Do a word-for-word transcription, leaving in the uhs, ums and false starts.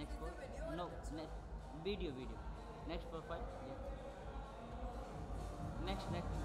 next Is for it video or no picture? next video video next profile. Yeah, next next